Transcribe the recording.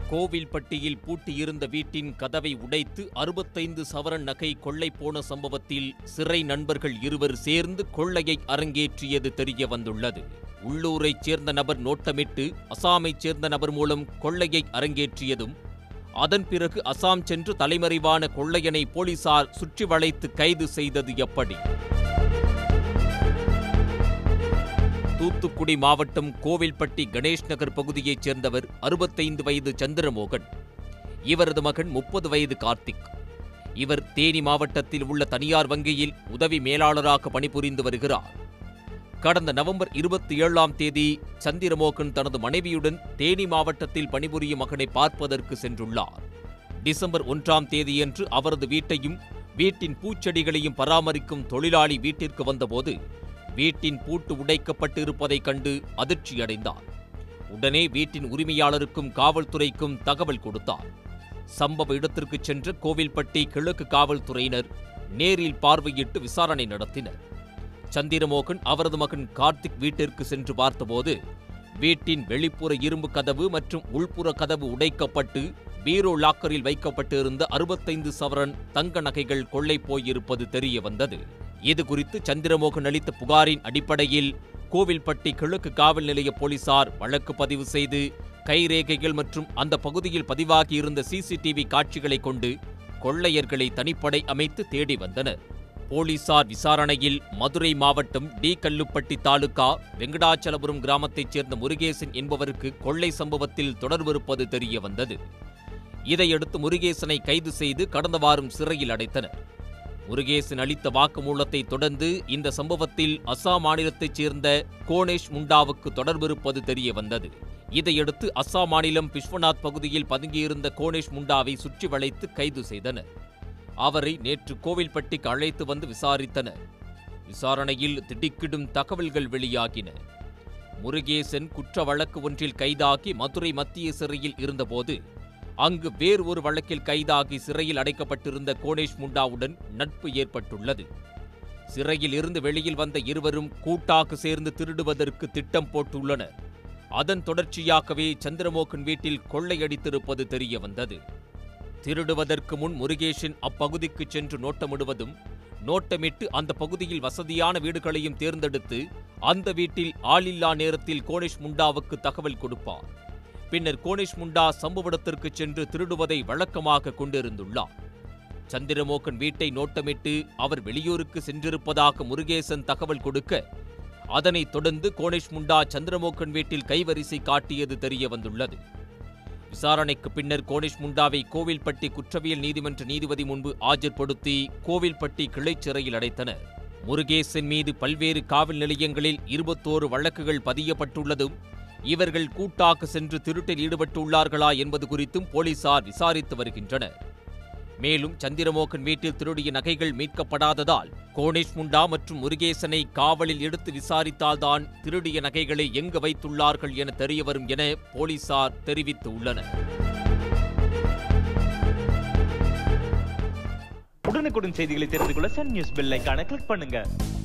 கோவில்பட்டியில் பூட்டியிருந்த வீட்டின் கதவை உடைத்து 65 சவரன் நகை கொள்ளை போன சம்பவத்தில் சிறை நண்பர்கள் இருவர் சேர்ந்து கொள்ளையை அரங்கேற்றியது தெரிய வந்துள்ளது. உள்ளூரைச் சேர்ந்த நபர் நோட்டமிட்டு அசாமைச் சேர்ந்த நபர் மூலம் கொள்ளையை அரங்கேற்றியதும், அதன் பிறகு அசாம் சென்று தலைமறைவான கொள்ளையனை போலீசார் சுற்றி வளைத்து கைது செய்தது எப்படி? தூத்துக்குடி மாவட்டம் கோவில்பட்டி கணேஷ் நகர் பகுதியைச் சேர்ந்தவர் 65 வயது சந்திரமோகன். இவரது மகன் 30 வயது கார்த்திக். இவர் தேனி மாவட்டத்தில் உள்ள தனியார் வங்கியில் உதவி மேலாளராக பணிபுரிந்து வருகிறார். கடந்த நவம்பர் 27ஆம் தேதி சந்திரமோகன் தனது மனைவியுடன் தேனி மாவட்டத்தில் பணிபுரியும் மகனை பார்ப்பதற்கு சென்றுள்ளார். டிசம்பர் 1ஆம் தேதியன்று அவரது வீட்டையும் வீட்டின் பூச்செடிகளையும் பராமரிக்கும் தொழிலாளி வீட்டிற்கு வந்தபோது வீட்டின் பூட்டு உடைக்கப்பட்டு இருப்பதைக் கண்டு அதிர்ச்சியடைந்தார். உடனே வீட்டின் உரிமையாளருக்கும் காவல்துறைக்கும் தகவல் கொடுத்தார். சம்பவ இடத்திற்கு சென்ற கோவில்பட்டி கிழக்கு காவல்துறையினர் நேரில் பார்வையிட்டு விசாரணை நடத்தினர். சந்திரமோகன் அவரது மகன் கார்த்திக் வீட்டிற்கு சென்று பார்த்தபோது வீட்டின் வெளிப்புற இரும்பு கதவு மற்றும் உள்புற கதவு உடைக்கப்பட்டு பீரோ லாக்கரில் வைக்கப்பட்டிருந்த 65 சவரன் தங்க நகைகள் கொள்ளை போயிருப்பது தெரிய வந்தது. இதுகுறித்து சந்திரமோகன் அளித்த புகாரின் அடிப்படையில் கோவில்பட்டி கிழக்கு காவல் நிலைய போலீசார் வழக்கு பதிவு செய்து கைரேகைகள் மற்றும் அந்த பகுதியில் பதிவாகியிருந்த சிசிடிவி காட்சிகளை கொண்டு கொள்ளையர்களை தனிப்படை அமைத்து தேடி வந்தனர். போலீசார் விசாரணையில் மதுரை மாவட்டம் டி. கல்லுப்பட்டி தாலுகா வெங்கடாச்சலபுரம் கிராமத்தைச் சேர்ந்த முருகேசன் என்பவருக்கு கொள்ளை சம்பவத்தில் தொடர்பிருப்பது தெரிய வந்தது. இதையடுத்து முருகேசனை கைது செய்து கடந்த வாரம் சிறையில் அடைத்தனர். முருகேசன் அளித்த வாக்குமூலத்தை தொடர்ந்து இந்த சம்பவத்தில் அசாம் மாநிலத்தைச் சேர்ந்த கோனேஷ் முண்டாவுக்கு தொடர்பிருப்பது தெரிய வந்தது. இதையடுத்து அசாம் மாநிலம் பிஸ்வநாத் பகுதியில் பதுங்கியிருந்த கோனேஷ் முண்டாவை சுற்றி வளைத்து கைது செய்தனர். அவரை நேற்று கோவில்பட்டிக்கு அழைத்து வந்து விசாரித்தனர். விசாரணையில் திடுக்கிடும் தகவல்கள் வெளியாகின. முருகேசன் குற்ற வழக்கு ஒன்றில் கைதாகி மதுரை மத்திய சிறையில் இருந்தபோது அங்கு வேறு ஒரு வழக்கில் கைதாகி சிறையில் அடைக்கப்பட்டிருந்த கோனேஷ் முண்டாவுடன் நட்பு ஏற்பட்டுள்ளது. சிறையில் இருந்து வெளியில் வந்த இருவரும் கூட்டாக சேர்ந்து திருடுவதற்கு திட்டம் போட்டுள்ளனர். அதன் தொடர்ச்சியாகவே சந்திரமோகன் வீட்டில் கொள்ளையடித்திருப்பது தெரிய வந்தது. திருடுவதற்கு முன் முருகேசன் அப்பகுதிக்கு சென்று நோட்டமிடுவதும், நோட்டமிட்டு அந்த பகுதியில் வசதியான வீடுகளையும் தேர்ந்தெடுத்து அந்த வீட்டில் ஆளில்லா நேரத்தில் கோனேஷ் முண்டாவுக்கு தகவல் கொடுப்பார். பின்னர் கோனேஷ் முண்டா சம்பவ இடத்திற்கு சென்று திருடுவதை வழக்கமாக கொண்டிருந்துள்ளார். சந்திரமோகன் வீட்டை நோட்டமிட்டு அவர் வெளியூருக்கு சென்றிருப்பதாக முருகேசன் தகவல் கொடுக்க, அதனைத் தொடர்ந்து கோனேஷ் முண்டா சந்திரமோகன் வீட்டில் கைவரிசை காட்டியது தெரிய வந்துள்ளது. விசாரணைக்கு பின்னர் கோனேஷ் முண்டாவை கோவில்பட்டி குற்றவியல் நீதிமன்ற நீதிபதி முன்பு ஆஜர்படுத்தி கோவில்பட்டி கிளை சிறையில் அடைத்தனர். முருகேசன் மீது பல்வேறு காவல் நிலையங்களில் 21 வழக்குகள் பதியப்பட்டுள்ளதும், இவர்கள் கூட்டாக சென்று திருட்டில் ஈடுபட்டுள்ளார்களா என்பது குறித்தும் போலீசார் விசாரித்து வருகின்றனர். மேலும் சந்திரமோகன் வீட்டில் திருடிய நகைகள் மீட்கப்படாததால் கோனேஷ் முண்டா மற்றும் முருகேசனை காவலில் எடுத்து விசாரித்தால்தான் திருடிய நகைகளை எங்கு வைத்துள்ளார்கள் என தெரியவரும் என போலீசார் தெரிவித்துள்ளனர். உடனுக்குடன் செய்திகளை தெரிந்து கொள்ள சன் நியூஸ் பெல் ஐகானை கிளிக் பண்ணுங்க.